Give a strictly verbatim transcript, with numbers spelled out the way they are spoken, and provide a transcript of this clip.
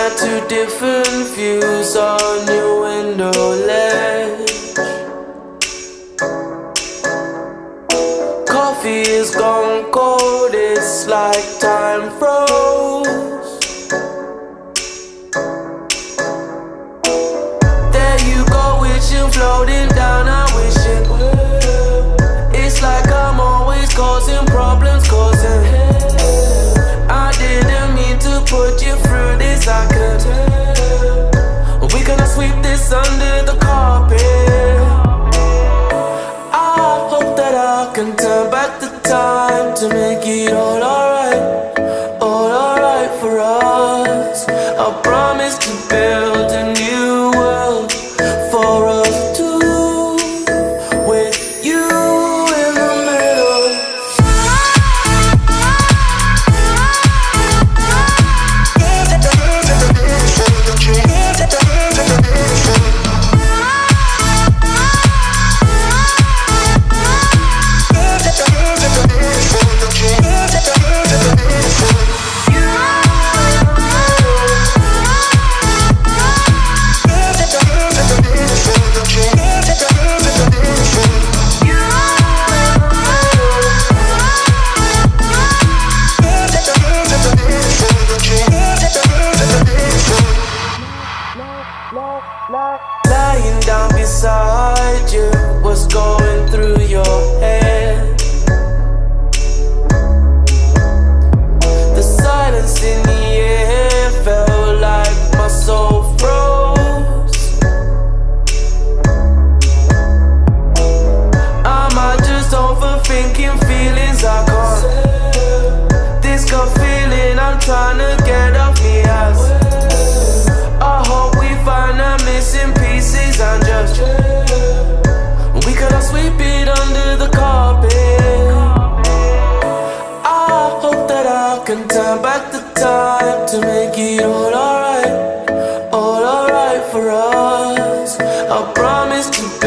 at two different views on your window ledge. Coffee is gone cold, it's like time froze. There you go, wishing, floating down, I wish it will. It's like I'm always causing problems, causing I didn't mean to put you through this, I could tell. We gonna sweep this under the carpet. I hope that I can turn back the time to make it all alright, all alright for us. I promise to build a new world for us two, with you in the middle. Lying down beside you, what's going through your head? The silence in the air felt like my soul froze. Am I just overthinking feelings I can't? This gut feeling I'm trying to get off me ass. I hope we find the missing pieces and just we could sweep it under the carpet. I hope that I can turn back the time to make it all alright, all alright for us. I promise to